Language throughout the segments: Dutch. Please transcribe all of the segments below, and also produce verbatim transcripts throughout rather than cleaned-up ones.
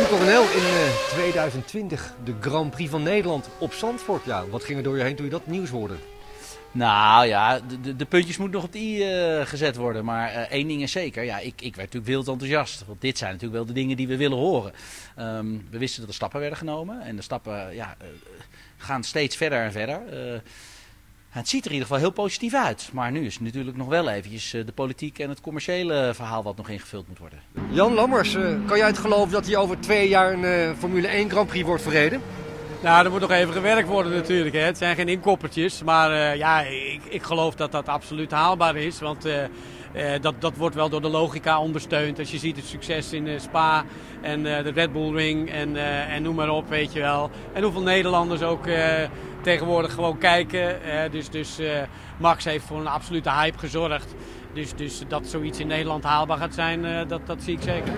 Tim Coronel, in uh, tweeduizend twintig de Grand Prix van Nederland op Zandvoort. Ja, wat ging er door je heen toen je dat nieuws hoorde? Nou ja, de, de, de puntjes moeten nog op de i uh, gezet worden. Maar uh, één ding is zeker, ja, ik, ik werd natuurlijk wild enthousiast. Want dit zijn natuurlijk wel de dingen die we willen horen. Um, we wisten dat er stappen werden genomen. En de stappen ja, uh, gaan steeds verder en verder. Uh, Het ziet er in ieder geval heel positief uit. Maar nu is het natuurlijk nog wel eventjes de politiek en het commerciële verhaal wat nog ingevuld moet worden. Jan Lammers, kan jij het geloven dat hier over twee jaar een Formule één Grand Prix wordt verreden? Nou, er moet nog even gewerkt worden natuurlijk. Hè. Het zijn geen inkoppertjes. Maar uh, ja, ik, ik geloof dat dat absoluut haalbaar is. Want uh, uh, dat, dat wordt wel door de logica ondersteund. Als je ziet het succes in uh, Spa en uh, de Red Bull Ring en, uh, en noem maar op, weet je wel. En hoeveel Nederlanders ook uh, tegenwoordig gewoon kijken. Uh, dus dus uh, Max heeft voor een absolute hype gezorgd. Dus, dus dat zoiets in Nederland haalbaar gaat zijn, uh, dat, dat zie ik zeker.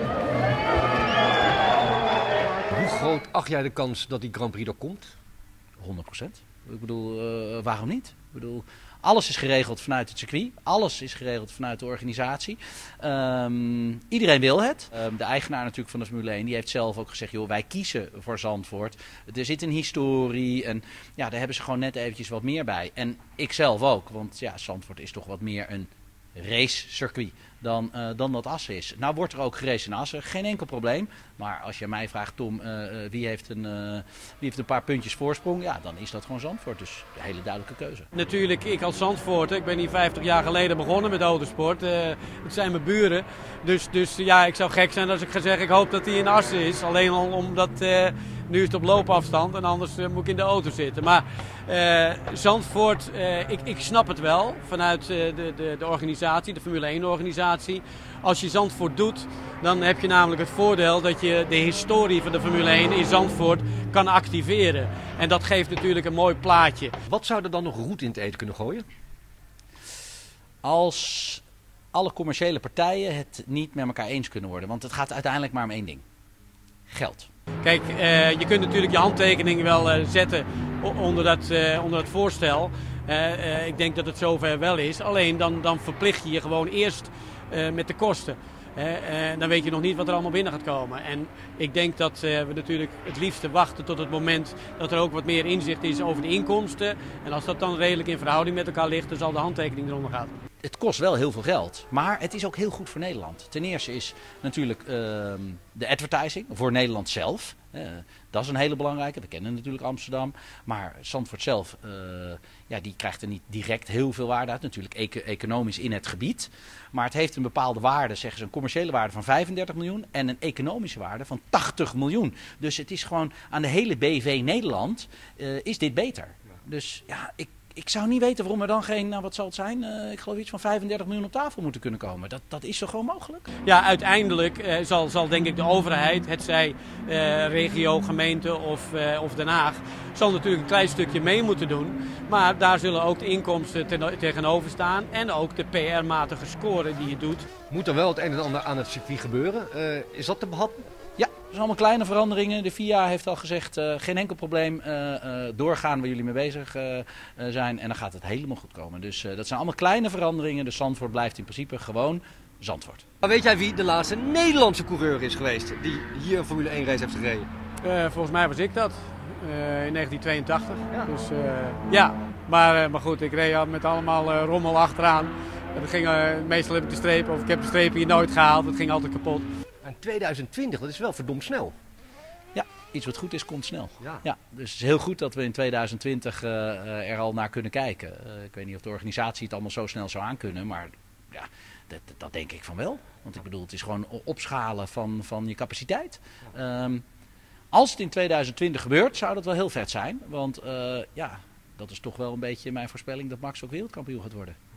Hoe groot acht jij de kans dat die Grand Prix er komt? honderd procent. Ik bedoel, uh, waarom niet? Ik bedoel, alles is geregeld vanuit het circuit. Alles is geregeld vanuit de organisatie. Um, iedereen wil het. Um, de eigenaar natuurlijk van de Formule één, die heeft zelf ook gezegd, joh, wij kiezen voor Zandvoort. Er zit een historie en ja, daar hebben ze gewoon net eventjes wat meer bij. En ik zelf ook, want ja, Zandvoort is toch wat meer een racecircuit dan, uh, dan dat Assen is. Nou wordt er ook geraced in Assen, geen enkel probleem. Maar als je mij vraagt, Tom, uh, uh, wie, heeft een, uh, wie heeft een paar puntjes voorsprong? Ja, dan is dat gewoon Zandvoort. Dus een hele duidelijke keuze. Natuurlijk, ik als Zandvoort, ik ben hier vijftig jaar geleden begonnen met autosport. Uh, het zijn mijn buren. Dus, dus ja, ik zou gek zijn als ik ga zeggen, ik hoop dat hij in Assen is. Alleen al omdat, uh, nu is het op loopafstand en anders uh, moet ik in de auto zitten. Maar uh, Zandvoort, uh, ik, ik snap het wel vanuit uh, de, de, de organisatie, de Formule één organisatie. Als je Zandvoort doet, dan heb je namelijk het voordeel dat je de historie van de Formule één in Zandvoort kan activeren. En dat geeft natuurlijk een mooi plaatje. Wat zou er dan nog roet in het eten kunnen gooien? Als alle commerciële partijen het niet met elkaar eens kunnen worden. Want het gaat uiteindelijk maar om één ding. Geld. Kijk, uh, je kunt natuurlijk je handtekening wel uh, zetten onder dat, uh, onder dat voorstel. Uh, uh, ik denk dat het zover wel is. Alleen dan, dan verplicht je je gewoon eerst uh, met de kosten. Uh, uh, dan weet je nog niet wat er allemaal binnen gaat komen. En ik denk dat uh, we natuurlijk het liefste wachten tot het moment dat er ook wat meer inzicht is over de inkomsten. En als dat dan redelijk in verhouding met elkaar ligt, dan zal de handtekening eronder gaan. Het kost wel heel veel geld, maar het is ook heel goed voor Nederland. Ten eerste is natuurlijk uh, de advertising voor Nederland zelf. Uh, dat is een hele belangrijke. We kennen natuurlijk Amsterdam. Maar Zandvoort zelf, uh, ja, die krijgt er niet direct heel veel waarde uit. Natuurlijk econ- economisch in het gebied. Maar het heeft een bepaalde waarde, zeggen ze, een commerciële waarde van vijfendertig miljoen. En een economische waarde van tachtig miljoen. Dus het is gewoon aan de hele B V Nederland uh, is dit beter. Dus ja, ik... Ik zou niet weten waarom er dan geen, nou wat zal het zijn, uh, ik geloof iets van vijfendertig miljoen op tafel moeten kunnen komen. Dat, dat is toch gewoon mogelijk? Ja, uiteindelijk uh, zal, zal denk ik de overheid, het zij uh, regio, gemeente of, uh, of Den Haag, zal natuurlijk een klein stukje mee moeten doen. Maar daar zullen ook de inkomsten ten, tegenover staan en ook de P R-matige score die je doet. Moet er wel het een en ander aan het circuit gebeuren? Uh, is dat te behappen? Ja, dat zijn allemaal kleine veranderingen. De F I A heeft al gezegd, uh, geen enkel probleem, uh, uh, doorgaan waar jullie mee bezig uh, uh, zijn en dan gaat het helemaal goed komen. Dus uh, dat zijn allemaal kleine veranderingen, dus Zandvoort blijft in principe gewoon Zandvoort. Maar weet jij wie de laatste Nederlandse coureur is geweest die hier een Formule één race heeft gereden? Uh, volgens mij was ik dat, uh, in negentien tweeëntachtig. Ja. Dus uh, ja, maar, uh, maar goed, ik reed met allemaal uh, rommel achteraan. Dat ging, uh, meestal heb ik de streep, of ik heb de strepen hier nooit gehaald, het ging altijd kapot. En tweeduizend twintig, dat is wel verdomd snel. Ja, iets wat goed is, komt snel. Ja. Ja, dus het is heel goed dat we in tweeduizend twintig uh, uh, er al naar kunnen kijken. Uh, ik weet niet of de organisatie het allemaal zo snel zou aankunnen, maar ja, dat, dat denk ik van wel. Want ik bedoel, het is gewoon opschalen van, van je capaciteit. Um, als het in tweeduizend twintig gebeurt, zou dat wel heel vet zijn. Want uh, ja, dat is toch wel een beetje mijn voorspelling dat Max ook wereldkampioen gaat worden.